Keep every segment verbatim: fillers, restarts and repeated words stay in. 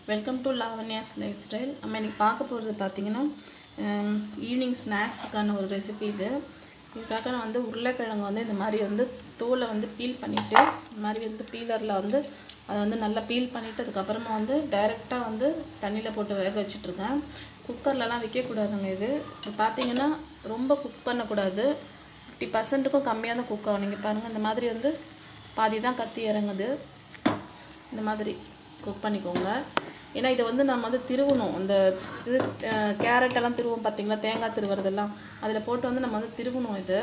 Welcome to Lavanya's lifestyle. நம்ம இன்றைக்கி பார்க்க போகிறது பார்த்திங்கன்னா ஈவினிங் ஸ்நாக்ஸுக்கான ஒரு ரெசிபி இது. இதுக்காக நான் வந்து உருளைக்கிழங்கு வந்து இந்த மாதிரி வந்து தோலை வந்து பீல் பண்ணிவிட்டு இந்த மாதிரி வந்து பீலரில் வந்து அதை வந்து நல்லா பீல் பண்ணிவிட்டு அதுக்கப்புறமா வந்து டைரெக்டாக வந்து தண்ணியில் போட்டு வேக வச்சிட்ருக்கேன். குக்கர்லலாம் வைக்கக்கூடாதுங்க. இது இப்போ பார்த்திங்கன்னா ரொம்ப குக் பண்ணக்கூடாது. ஃபிஃப்டி பர்சன்ட்டுக்கும் கம்மியாக தான் குக் ஆகும். நீங்கள் பாருங்கள், இந்த மாதிரி வந்து பாதி தான் கத்தி இறங்குது. இந்த மாதிரி குக் பண்ணிக்கோங்க. ஏன்னா இதை வந்து நம்ம வந்து திருவணும். அந்த இது கேரட்டெல்லாம் திருவோம் பார்த்திங்களா, தேங்காய் திருவுறதெல்லாம் அதில் போட்டு வந்து நம்ம வந்து திருவணும். இது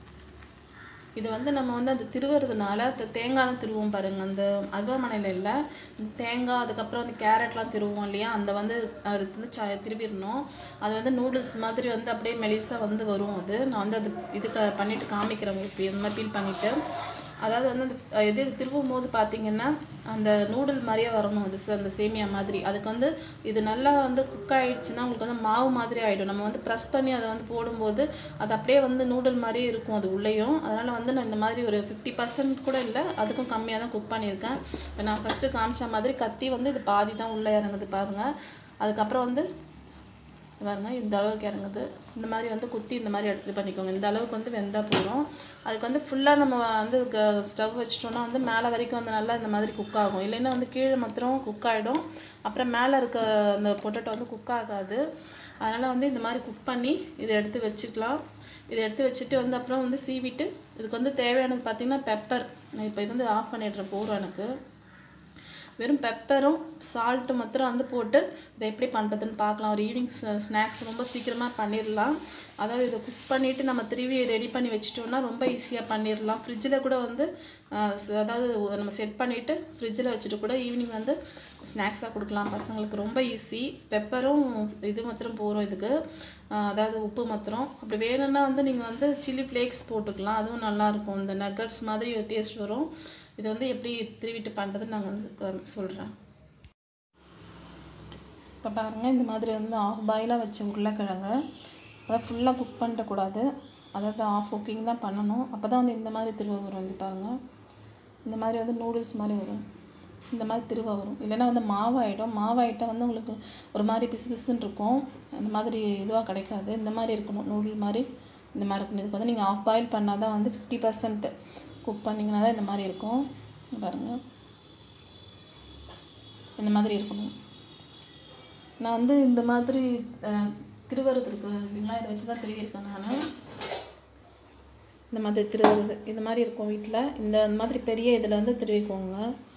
இது வந்து நம்ம வந்து அந்த திருவுறதுனால அந்த தேங்காய்லாம் திருவோம் பாருங்கள். அந்த அருவாமனையில் இல்லை, தேங்காய் அதுக்கப்புறம் அந்த கேரட்லாம் திருவோம் இல்லையா, அந்த வந்து அது வந்து ச திருவிடணும். அது வந்து நூடுல்ஸ் மாதிரி வந்து அப்படியே மெலிசாக வந்து வரும். அது நான் வந்து அது இதுக்கு பண்ணிவிட்டு காமிக்கிறேன் உங்களுக்கு. இந்த மாதிரி பீல் பண்ணிவிட்டு அதாவது வந்து அந்த இது திருவும் போது பார்த்திங்கன்னா அந்த நூடுல் மாதிரியே வரணும். அது அந்த சேமியா மாதிரி. அதுக்கு வந்து இது நல்லா வந்து குக் ஆகிடுச்சுன்னா உங்களுக்கு வந்து மாவு மாதிரி ஆகிடும். நம்ம வந்து ப்ரெஸ் பண்ணி அதை வந்து போடும்போது அது அப்படியே வந்து நூடுல் மாதிரியே இருக்கும் அது உள்ளேயும். அதனால் வந்து நான் இந்த மாதிரி ஒரு ஃபிஃப்டி பர்சன்ட் கூட இல்லை, அதுக்கும் கம்மியாக தான் குக் பண்ணியிருக்கேன். இப்போ நான் ஃபஸ்ட்டு காமிச்ச மாதிரி கத்தி வந்து இது பாதி தான் உள்ளே இறங்குது பாருங்கள். அதுக்கப்புறம் வந்து பாருங்க, இந்த அளவுக்கு இறங்குது. இந்த மாதிரி வந்து குத்தி இந்த மாதிரி எடுத்து பண்ணிக்கோங்க. இந்த அளவுக்கு வந்து வெந்தால் போதும். அதுக்கு வந்து ஃபுல்லாக நம்ம வந்து ஸ்டவ் வச்சிட்டோன்னா வந்து மேலே வரைக்கும் வந்து நல்லா இந்த மாதிரி குக் ஆகும். இல்லைன்னா வந்து கீழே மாத்திரம் குக் ஆகிடும். அப்புறம் மேலே இருக்க அந்த பொட்டேட்டோ வந்து குக் ஆகாது. அதனால் வந்து இந்த மாதிரி குக் பண்ணி இதை எடுத்து வச்சுக்கலாம். இதை எடுத்து வச்சுட்டு வந்து அப்புறம் வந்து சீவிட்டு இதுக்கு வந்து தேவையானது பார்த்திங்கன்னா பெப்பர். நான் இப்போ இது வந்து ஆஃப் பண்ணிடுறேன் போகிறோம். எனக்கு வெறும் பெப்பரும் சால்ட்டு மாத்திரம் வந்து போட்டு இதை எப்படி பண்ணுறதுன்னு பார்க்கலாம். ஒரு ஈவினிங் ஸ்நாக்ஸ் ரொம்ப சீக்கிரமாக பண்ணிடலாம். அதாவது இதை குக் பண்ணிவிட்டு நம்ம திருவி ரெடி பண்ணி வச்சிட்டோம்னா ரொம்ப ஈஸியாக பண்ணிடலாம். ஃப்ரிட்ஜில் கூட வந்து அதாவது நம்ம செட் பண்ணிவிட்டு ஃப்ரிட்ஜில் வச்சுட்டு கூட ஈவினிங் வந்து ஸ்நாக்ஸாக கொடுக்கலாம் பசங்களுக்கு. ரொம்ப ஈஸி. பெப்பரும் இது மாத்திரம் போகிறோம் இதுக்கு, அதாவது உப்பு மாத்திரம். அப்படி வேணும்னா வந்து நீங்கள் வந்து சில்லி ஃப்ளேக்ஸ் போட்டுக்கலாம், அதுவும் நல்லாயிருக்கும். இந்த நக்கட்ஸ் மாதிரி டேஸ்ட் வரும். இது வந்து எப்படி திருவிட்டு பண்ணுறதுன்னு நாங்கள் வந்து சொல்கிறேன். இப்போ பாருங்கள், இந்த மாதிரி வந்து ஆஃப் பாயிலாக வச்ச உருளைக்கிழங்கு அதாவது ஃபுல்லாக குக் பண்ணிடக்கூடாது. அதாவது ஆஃப் குக்கிங் தான் பண்ணணும். அப்போ தான் வந்து இந்த மாதிரி திருவ வரும். இங்கே பாருங்கள், இந்த மாதிரி வந்து நூடுல்ஸ் மாதிரி வரும். இந்த மாதிரி திருவ வரும். இல்லைன்னா வந்து மாவாயிடும். மாவாயிட்டால் வந்து உங்களுக்கு ஒரு மாதிரி பிசு பிசுன்னு இருக்கும். அந்த மாதிரி இதுவாக கிடைக்காது. இந்த மாதிரி இருக்கணும், நூடுல் மாதிரி இந்த மாதிரி இருக்கணும். இதுக்கு வந்து நீங்கள் ஆஃப் பாயில் பண்ணால் தான் வந்து ஃபிஃப்டி பர்சன்ட் குக் பண்ணிங்கன்னா தான் இந்த மாதிரி இருக்கும். பாருங்கள், இந்த மாதிரி இருக்கணும். நான் வந்து இந்த மாதிரி திருவறது இருக்கு இல்லைங்களா, இதை வச்சு தான் திருவியிருக்கேன் நான். இந்த மாதிரி திருவறது இந்த மாதிரி இருக்கும் வீட்டில். இந்த மாதிரி பெரிய இதில் வந்து திருவிக்கோங்க.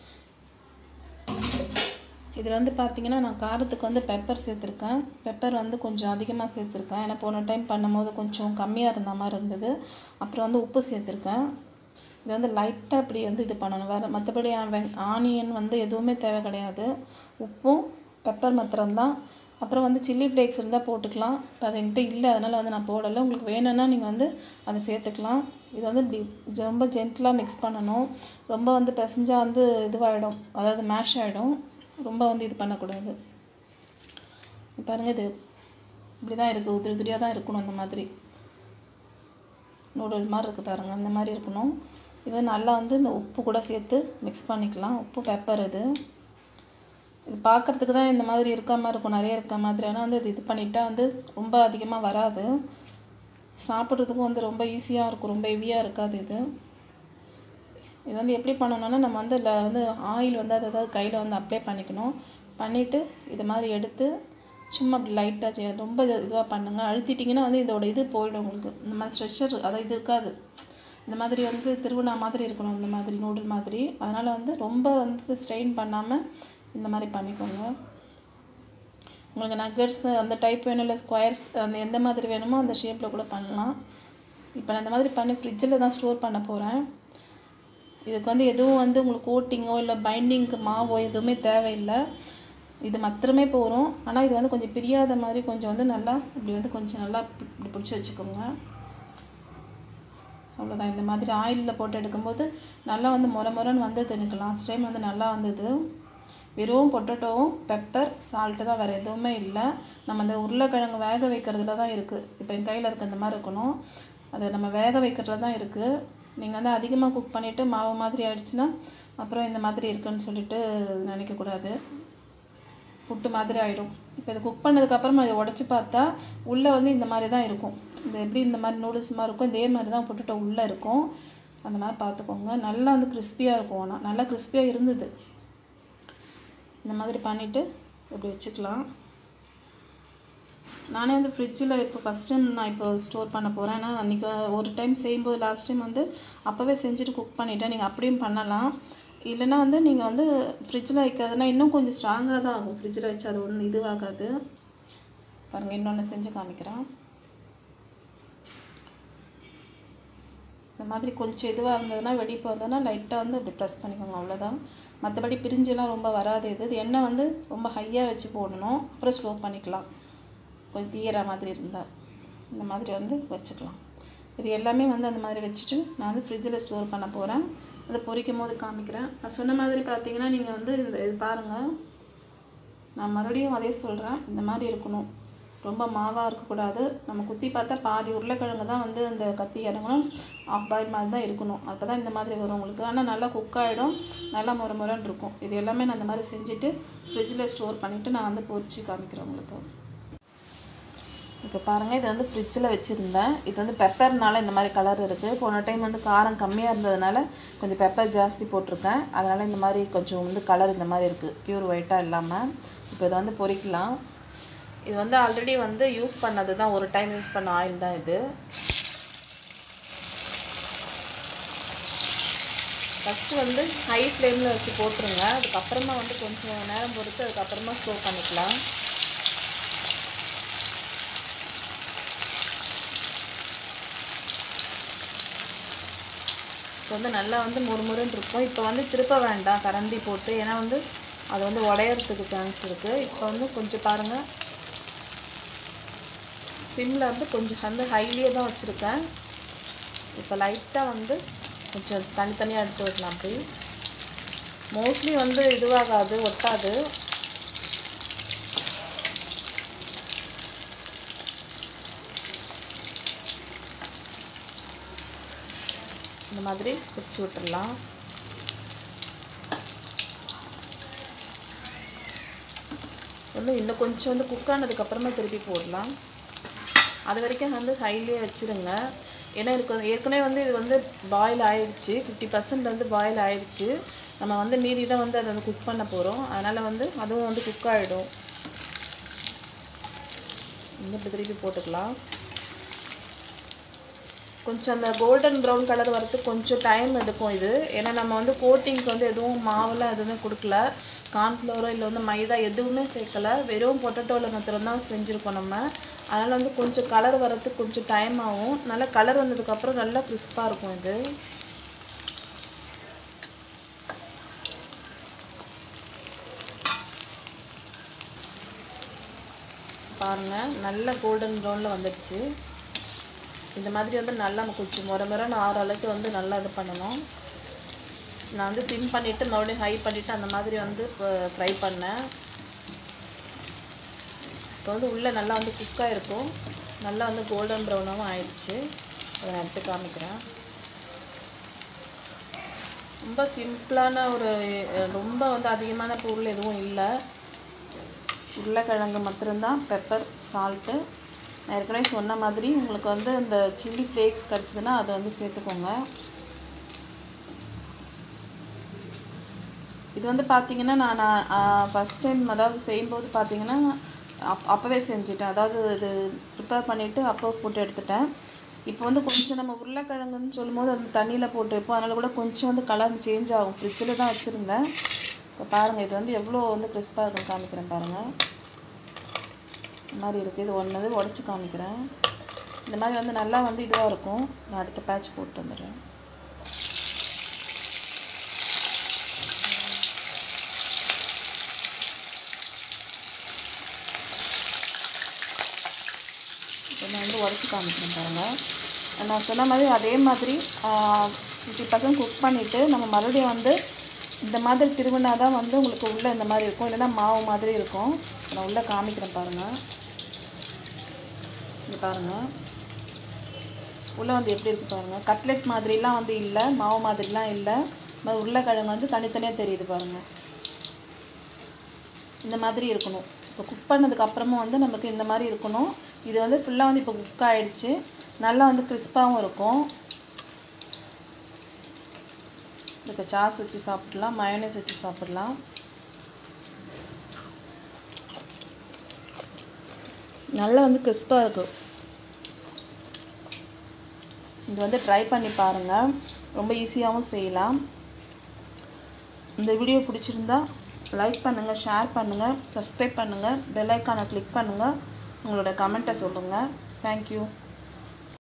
இதில் வந்து பார்த்திங்கன்னா நான் காரத்துக்கு வந்து பெப்பர் சேர்த்துருக்கேன். பெப்பர் வந்து கொஞ்சம் அதிகமாக சேர்த்துருக்கேன். ஏன்னா போன டைம் பண்ணும்போது கொஞ்சம் கம்மியாக இருந்த மாதிரி இருந்தது. அப்புறம் வந்து உப்பு சேர்த்துருக்கேன். இது வந்து லைட்டாக இப்படி வந்து இது பண்ணணும். வேறு மற்றபடி வெங் ஆனியன் வந்து எதுவுமே தேவை கிடையாது. உப்பும் பெப்பர் மாத்திரம்தான். அப்புறம் வந்து சில்லி ஃப்ளேக்ஸ் இருந்தால் போட்டுக்கலாம். இப்போ அது என்கிட்ட இல்லை, அதனால் வந்து நான் போடலை. உங்களுக்கு வேணும்னா நீங்கள் வந்து அதை சேர்த்துக்கலாம். இது வந்து இப்படி ரொம்ப ஜென்டலாக மிக்ஸ் பண்ணணும். ரொம்ப வந்து பிசைஞ்சால் வந்து இதுவாகிடும், அதாவது மேஷ் ஆகிடும். ரொம்ப வந்து இது பண்ணக்கூடாது. பாருங்கள், இது இப்படி தான் இருக்குது, உதிரி உதிரியாக தான் இருக்கணும். இந்த மாதிரி நூடுல் மாதிரி இருக்குது பாருங்கள், இந்த மாதிரி இருக்கணும். இது நல்லா வந்து இந்த உப்பு கூட சேர்த்து மிக்ஸ் பண்ணிக்கலாம். உப்பு பெப்பர் இது இது பார்க்குறதுக்கு தான் இந்த மாதிரி இருக்க மாதிரி இருக்கும், நிறைய இருக்க மாதிரி. ஆனால் வந்து இது இது பண்ணிட்டா வந்து ரொம்ப அதிகமாக வராது. சாப்பிட்றதுக்கும் வந்து ரொம்ப ஈஸியாக இருக்கும், ரொம்ப ஹெவியாக இருக்காது. இது இது வந்து எப்படி பண்ணணும்னா நம்ம வந்து இல்லை வந்து ஆயில் வந்து அதை ஏதாவது கையில் வந்து அப்ளை பண்ணிக்கணும். பண்ணிவிட்டு இது மாதிரி எடுத்து சும்மா அப்படி லைட்டாக செய்ய, ரொம்ப இதுவாக பண்ணுங்கள். அழுத்திட்டிங்கன்னா வந்து இதோட இது போயிடும் உங்களுக்கு. இந்த மாதிரி ஸ்ட்ரெச்சர் அதாவது இது இருக்காது. இந்த மாதிரி வந்து திருவிழா மாதிரி இருக்கணும், இந்த மாதிரி நூடுல் மாதிரி. அதனால் வந்து ரொம்ப வந்து ஸ்ட்ரெயின் பண்ணாமல் இந்த மாதிரி பண்ணிக்கோங்க. உங்களுக்கு நக்கட்ஸ் அந்த டைப் வேணும், இல்லை ஸ்கொயர்ஸ் அந்த எந்த மாதிரி வேணுமோ அந்த ஷேப்பில் கூட பண்ணலாம். இப்போ நான் இந்த மாதிரி பண்ணி ஃப்ரிட்ஜில் தான் ஸ்டோர் பண்ண போகிறேன். இதுக்கு வந்து எதுவும் வந்து உங்களுக்கு கோட்டிங்கோ இல்லை பைண்டிங்க்கு மாவோ எதுவுமே தேவையில்லை. இது மாத்திரமே போகிறோம். ஆனால் இது வந்து கொஞ்சம் பிரியாத மாதிரி கொஞ்சம் வந்து நல்லா இப்படி வந்து கொஞ்சம் நல்லா இப்படி பிடிச்சி வச்சுக்கோங்க. அவ்வளோதான். இந்த மாதிரி ஆயிலில் போட்டு எடுக்கும்போது நல்லா வந்து முறை முறைன்னு வந்தது. எனக்கு லாஸ்ட் டைம் வந்து நல்லா வந்தது. வெறும் பொட்டேட்டோவும் பெப்பர் சால்ட்டு தான், வேறு எதுவுமே இல்லை. நம்ம அந்த உருளைக்கிழங்கு வேக வைக்கிறதுல தான் இருக்குது. இப்போ என் கையில் இருக்க இந்த மாதிரி இருக்கணும், அதை நம்ம வேக வைக்கிறதுல தான் இருக்குது. நீங்கள் வந்து அதிகமாக குக் பண்ணிவிட்டு மாவு மாதிரி ஆகிடுச்சுன்னா அப்புறம் இந்த மாதிரி இருக்குன்னு சொல்லிட்டு நினைக்கக்கூடாது. புட்டு மாதிரி ஆகிடும். இப்போ இதை குக் பண்ணதுக்கப்புறமா இதை உடச்சி பார்த்தா உள்ளே வந்து இந்த மாதிரி தான் இருக்கும். இது எப்படி இந்த மாதிரி நூடுல்ஸ் மாதிரி இருக்கும், இதே மாதிரி தான் புட்டுட்ட உள்ளே இருக்கும். அந்த மாதிரி பார்த்துக்கோங்க. நல்லா வந்து கிறிஸ்பியாக இருக்கும். ஆனால் நல்லா கிறிஸ்பியாக இருந்தது. இந்த மாதிரி பண்ணிவிட்டு இப்படி வச்சுக்கலாம். நானே வந்து ஃப்ரிட்ஜில் இப்போ ஃபஸ்ட் டைம் நான் இப்போ ஸ்டோர் பண்ண போகிறேன். ஏன்னா அன்றைக்கி ஒரு டைம் செய்யும்போது லாஸ்ட் டைம் வந்து அப்போவே செஞ்சுட்டு குக் பண்ணிவிட்டேன். நீங்கள் அப்படியும் பண்ணலாம். இல்லைன்னா வந்து நீங்கள் வந்து ஃப்ரிட்ஜில் வைக்கிறதுனா இன்னும் கொஞ்சம் ஸ்ட்ராங்காக தான் ஆகும். ஃப்ரிட்ஜில் வச்சு அது ஒன்றும் இதுவாகாது. பாருங்கள், இன்னொன்று செஞ்சு காமிக்கிறேன். இந்த மாதிரி கொஞ்சம் இதுவாக இருந்ததுன்னா வெளியே போகிறதுனா லைட்டாக வந்து அப்படி ப்ரெஸ் பண்ணிக்கோங்க, அவ்வளோதான். மற்றபடி பிரிஞ்செல்லாம் ரொம்ப வராது. இது இது எண்ணெய் வந்து ரொம்ப ஹையாக வச்சு போடணும். அப்புறம் ஸ்லோ பண்ணிக்கலாம். கொஞ்சம் தீயிற மாதிரி இருந்தால் இந்த மாதிரி வந்து வச்சுக்கலாம். இது எல்லாமே வந்து அந்த மாதிரி வச்சுட்டு நான் வந்து ஃப்ரிட்ஜில் ஸ்டோர் பண்ண போகிறேன். அதை பொரிக்கும் போது காமிக்கிறேன். நான் சொன்ன மாதிரி பார்த்தீங்கன்னா நீங்கள் வந்து இந்த இது பாருங்கள், நான் மறுபடியும் அதே சொல்கிறேன். இந்த மாதிரி இருக்கணும். ரொம்ப மாவாக இருக்கக்கூடாது. நம்ம குத்தி பார்த்தா பாதி உருளைக்கிழங்கு தான் வந்து அந்த கத்தி இறங்கணும். ஆஃப் பாயில் மாதிரி தான் இருக்கணும். அப்போ தான் இந்த மாதிரி வரும் உங்களுக்கு. ஆனால் நல்லா குக் ஆகிடும். நல்லா முறை முறைன்னு இருக்கும். இது எல்லாமே நான் இந்த மாதிரி செஞ்சுட்டு ஃப்ரிட்ஜில் ஸ்டோர் பண்ணிவிட்டு நான் வந்து பொரிச்சு காமிக்கிறேன் உங்களுக்கு. இப்போ பாருங்கள், இது வந்து ஃப்ரிட்ஜில் வச்சுருந்தேன். இது வந்து பெப்பர்னால இந்த மாதிரி கலர் இருக்குது. போன டைம் வந்து காரம் கம்மியாக இருந்ததுனால கொஞ்சம் பெப்பர் ஜாஸ்தி போட்டிருக்கேன். அதனால் இந்த மாதிரி கொஞ்சம் வந்து கலர் இந்த மாதிரி இருக்குது, பியூர் ஒயிட்டாக இல்லாமல். இப்போ இதை வந்து பொரிக்கலாம். இது வந்து ஆல்ரெடி வந்து யூஸ் பண்ணது தான், ஒரு டைம் யூஸ் பண்ண ஆயில் தான் இது. ஃபஸ்ட்டு வந்து ஹை ஃப்ளேமில் வச்சு போட்டுருங்க. அதுக்கப்புறமா வந்து கொஞ்சம் நேரம் பொறுத்து அதுக்கப்புறமா ஸ்லோ பண்ணிக்கலாம். இப்போ வந்து நல்லா வந்து முறுமுறுன்னு இருக்கும். இப்போ வந்து திருப்ப வேண்டாம் கரண்டி போட்டு, ஏன்னா வந்து அது வந்து உடையறதுக்கு சான்ஸ் இருக்குது. இப்போ வந்து கொஞ்சம் பாருங்கள், சிம்மில் வந்து கொஞ்சம் வந்து ஹைலியே தான் வச்சுருக்கேன். இப்போ லைட்டாக வந்து கொஞ்சம் தனித்தனியாக எடுத்து வைக்கலாம். அப்படி மோஸ்ட்லி வந்து இதுவாகாது, ஒட்டாது. இந்த மாதிரி பிரித்து விட்டுடலாம். வந்து இன்னும் கொஞ்சம் வந்து குக் ஆனதுக்கப்புறமா திருப்பி போடலாம். அது வரைக்கும் வந்து ஹைலியே வச்சுருங்க. ஏன்னா எனக்கு ஏற்கனவே வந்து இது வந்து பாயில் ஆகிடுச்சு, ஃபிஃப்டி பர்சன்ட் வந்து பாயில் ஆகிடுச்சு. நம்ம வந்து மீதி தான் வந்து அதை வந்து குக் பண்ண போகிறோம். அதனால் வந்து அதுவும் வந்து குக் ஆகிடும். வந்து இப்படி திருப்பி போட்டுக்கலாம். கொஞ்சம் அந்த கோல்டன் ப்ரௌன் கலர் வரதுக்கு கொஞ்சம் டைம் எடுக்கும் இது. ஏன்னா நம்ம வந்து கோட்டிங்க்கு வந்து எதுவும் மாவுலாம் எதுவுமே கொடுக்கல, கார்ன்ஃப்ளவரோ இல்லை வந்து மைதா எதுவுமே சேர்க்கலை, வெறும் பொட்டேட்டோவில் மாத்திரம் தான் செஞ்சுருக்கோம் நம்ம. அதனால் வந்து கொஞ்சம் கலர் வரதுக்கு கொஞ்சம் டைம் ஆகும். நல்லா கலர் வந்ததுக்கப்புறம் நல்லா கிறிஸ்பாக இருக்கும் இது. பாருங்கள், நல்ல கோல்டன் ப்ரௌனில் வந்துடுச்சு. இந்த மாதிரி வந்து நல்லா கொஞ்சம் முறை முறைன்னு ஆறு அளவுக்கு வந்து நல்லா இது பண்ணணும். நான் வந்து சிம் பண்ணிவிட்டு மறுபடியும் ஹை பண்ணிவிட்டு அந்த மாதிரி வந்து இப்போ ஃப்ரை பண்ணேன். இப்போ வந்து உள்ளே நல்லா வந்து குக்காக இருக்கும். நல்லா வந்து கோல்டன் ப்ரௌனாகவும் ஆயிடுச்சு. அதை நான் எடுத்து காமிக்கிறேன். ரொம்ப சிம்பிளான ஒரு, ரொம்ப வந்து அதிகமான பொருள் எதுவும் இல்லை. உருளைக்கிழங்கு மாத்திரம்தான், பெப்பர், சால்ட்டு. நான் ஏற்கனவே சொன்ன மாதிரி உங்களுக்கு வந்து இந்த சில்லி ஃப்ளேக்ஸ் கிடச்சிதுன்னா அதை வந்து சேர்த்துக்கோங்க. இது வந்து பார்த்திங்கன்னா நான் ஃபஸ்ட் டைம் அதாவது செய்யும்போது பார்த்திங்கன்னா அப் அப்போவே செஞ்சுட்டேன். அதாவது இது ப்ரிப்பேர் பண்ணிவிட்டு அப்போ போட்டு எடுத்துட்டேன். இப்போ வந்து கொஞ்சம் நம்ம உருளைக்கிழங்குன்னு சொல்லும்போது அந்த தண்ணியில் போட்டு வைப்போம். அதனால் கூட கொஞ்சம் வந்து கலர் சேஞ்ச் ஆகும். ஃப்ரிட்ஜில் தான் வச்சுருந்தேன். இப்போ பாருங்கள், இது வந்து எவ்வளோ வந்து கிறிஸ்பாக இருக்குன்னு காமிக்கிறேன் பாருங்கள். இந்த மாதிரி இருக்குது. இது ஒன்று இது உடச்சி காமிக்கிறேன். இந்த மாதிரி வந்து நல்லா வந்து இதுவாக இருக்கும். நான் அடுத்த பேட்ச் போட்டு வந்துடுறேன். இப்போ நான் வந்து உடச்சி காமிக்கிறேன் பாருங்கள். நான் சொன்ன மாதிரி அதே மாதிரி ஃபிஃப்டி பர்சன்ட் குக் பண்ணிவிட்டு நம்ம மறுபடியும் வந்து இந்த மாதிரி திருவினா தான் வந்து உங்களுக்கு உள்ளே இந்த மாதிரி இருக்கும், இல்லைன்னா மாவு மாதிரி இருக்கும். நான் உள்ளே காமிக்கிறேன் பாருங்கள். இது பாருங்கள், உள்ளே வந்து எப்படி இருக்குது பாருங்கள். கட்லெட் மாதிரிலாம் வந்து இல்லை, மாவு மாதிரிலாம் இல்லை. உருளைக்கிழங்கு வந்து தனித்தனியாக தெரியுது பாருங்கள். இந்த மாதிரி இருக்கணும். இப்போ குக் பண்ணதுக்கப்புறமும் வந்து நமக்கு இந்த மாதிரி இருக்கணும். இது வந்து ஃபுல்லாக வந்து இப்போ குக் ஆகிடுச்சு. நல்லா வந்து கிறிஸ்பாகவும் இருக்கும். இதுக்கு சாஸ் வச்சு சாப்பிடலாம், மயோனைஸ் வச்சு சாப்பிடலாம். நல்லா வந்து கிறிஸ்பாக இருக்கும். இது வந்து ட்ரை பண்ணி பாருங்கள். ரொம்ப ஈஸியாகவும் செய்யலாம். இந்த வீடியோ பிடிச்சிருந்தா லைக் பண்ணுங்கள், ஷேர் பண்ணுங்கள், சப்ஸ்கிரைப் பண்ணுங்கள், பெல் ஐக்கானை கிளிக் பண்ணுங்கள், உங்களோட கமெண்ட்டை சொல்லுங்கள். தேங்க்யூ.